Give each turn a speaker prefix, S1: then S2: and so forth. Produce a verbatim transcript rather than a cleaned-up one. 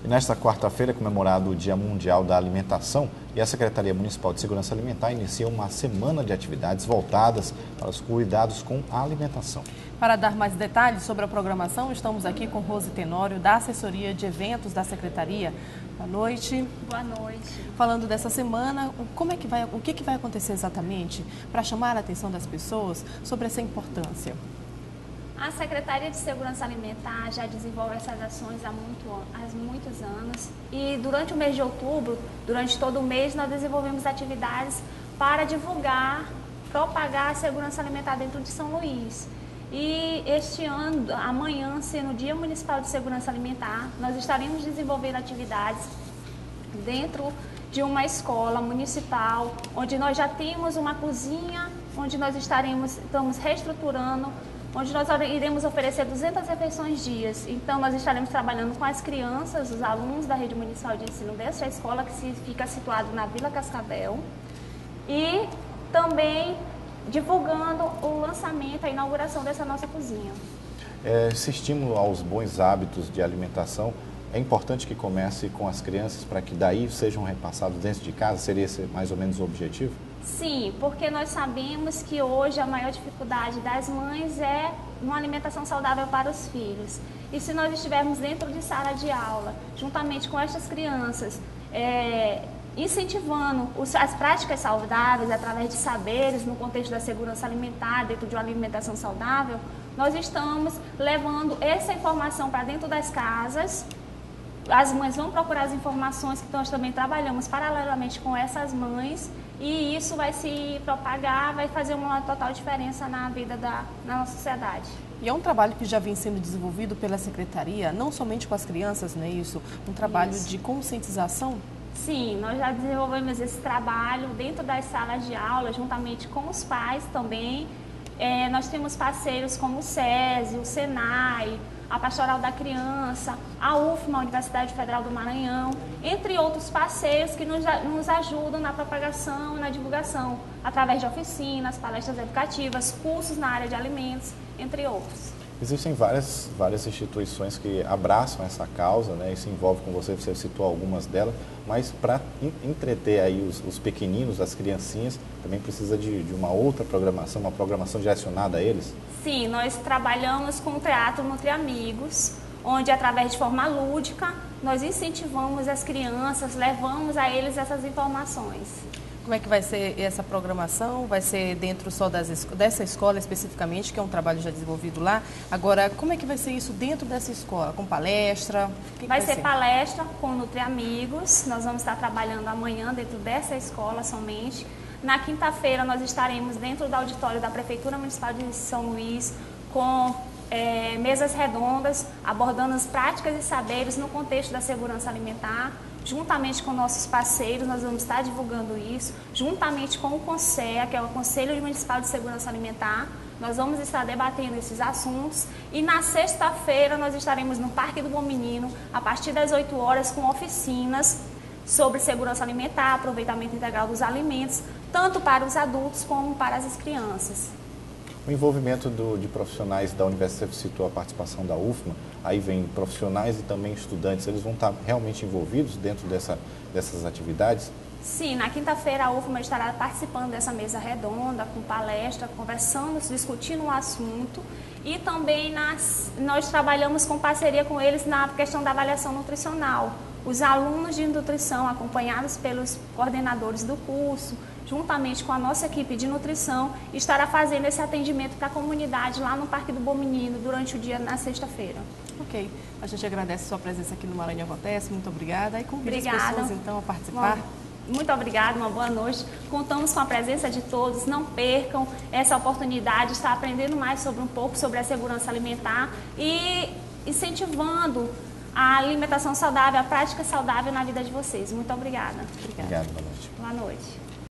S1: Nesta quarta-feira é comemorado o Dia Mundial da Alimentação e a Secretaria Municipal de Segurança Alimentar inicia uma semana de atividades voltadas para os cuidados com a alimentação.
S2: Para dar mais detalhes sobre a programação, estamos aqui com Rose Tenório, da Assessoria de Eventos da Secretaria. Boa noite.
S3: Boa noite.
S2: Falando dessa semana, como é que vai, o que, que vai acontecer exatamente para chamar a atenção das pessoas sobre essa importância?
S3: A Secretaria de Segurança Alimentar já desenvolve essas ações há, muito, há muitos anos e durante o mês de outubro, durante todo o mês, nós desenvolvemos atividades para divulgar, propagar a segurança alimentar dentro de São Luís. E este ano, amanhã, sendo o Dia Municipal de Segurança Alimentar, nós estaremos desenvolvendo atividades dentro de uma escola municipal, onde nós já temos uma cozinha, onde nós estaremos, estamos reestruturando, onde nós iremos oferecer duzentas refeições dias. Então, nós estaremos trabalhando com as crianças, os alunos da Rede Municipal de Ensino desta escola, que fica situado na Vila Cascavel, e também divulgando o lançamento, a inauguração dessa nossa cozinha.
S1: É, esse estímulo aos bons hábitos de alimentação é importante que comece com as crianças para que daí sejam repassados dentro de casa? Seria esse mais ou menos o objetivo?
S3: Sim, porque nós sabemos que hoje a maior dificuldade das mães é uma alimentação saudável para os filhos. E se nós estivermos dentro de sala de aula, juntamente com estas crianças, é, incentivando os, as práticas saudáveis através de saberes no contexto da segurança alimentar, dentro de uma alimentação saudável, nós estamos levando essa informação para dentro das casas. As mães vão procurar as informações que nós também trabalhamos paralelamente com essas mães e isso vai se propagar, vai fazer uma total diferença na vida da na nossa sociedade.
S2: E é um trabalho que já vem sendo desenvolvido pela Secretaria, não somente com as crianças, não é isso? Um trabalho isso. de conscientização?
S3: Sim, nós já desenvolvemos esse trabalho dentro das salas de aula, juntamente com os pais também. É, nós temos parceiros como o SESI, o SENAI, a Pastoral da Criança, a U F M A, a Universidade Federal do Maranhão, entre outros parceiros que nos, nos ajudam na propagação e na divulgação, através de oficinas, palestras educativas, cursos na área de alimentos, entre outros.
S1: Existem várias, várias instituições que abraçam essa causa, né, e se envolvem com você, você citou algumas delas, mas para entreter aí os, os pequeninos, as criancinhas, também precisa de, de uma outra programação, uma programação direcionada a eles?
S3: Sim, nós trabalhamos com o Teatro Nutri Amigos, onde através de forma lúdica, nós incentivamos as crianças, levamos a eles essas informações.
S2: Como é que vai ser essa programação? Vai ser dentro só das, dessa escola especificamente, que é um trabalho já desenvolvido lá. Agora, como é que vai ser isso dentro dessa escola? Com palestra? Que
S3: vai,
S2: que vai
S3: ser,
S2: ser
S3: palestra com Nutri Amigos. Nós vamos estar trabalhando amanhã dentro dessa escola somente. Na quinta-feira nós estaremos dentro do auditório da Prefeitura Municipal de São Luís com é, mesas redondas, abordando as práticas e saberes no contexto da segurança alimentar. Juntamente com nossos parceiros, nós vamos estar divulgando isso, juntamente com o CONSEA, que é o Conselho Municipal de Segurança Alimentar, nós vamos estar debatendo esses assuntos e na sexta-feira nós estaremos no Parque do Bom Menino, a partir das oito horas, com oficinas sobre segurança alimentar, aproveitamento integral dos alimentos, tanto para os adultos como para as crianças.
S1: O envolvimento do, de profissionais da universidade, você citou a participação da U F M A, aí vem profissionais e também estudantes, eles vão estar realmente envolvidos dentro dessa, dessas atividades?
S3: Sim, na quinta-feira a U F M A estará participando dessa mesa redonda, com palestra, conversando, discutindo o assunto e também nas, nós trabalhamos com parceria com eles na questão da avaliação nutricional. Os alunos de nutrição, acompanhados pelos coordenadores do curso, juntamente com a nossa equipe de nutrição, estará fazendo esse atendimento para a comunidade lá no Parque do Bom Menino durante o dia na sexta-feira.
S2: Ok. A gente agradece a sua presença aqui no Maranhão Acontece. Muito obrigada. E convida
S3: Obrigada.
S2: as pessoas, então, a participar.
S3: Bom, muito obrigada, uma boa noite. Contamos com a presença de todos. Não percam essa oportunidade de estar aprendendo mais sobre um pouco sobre a segurança alimentar e incentivando a alimentação saudável, a prática saudável na vida de vocês. Muito obrigada.
S1: Obrigado, boa noite.
S3: Boa noite.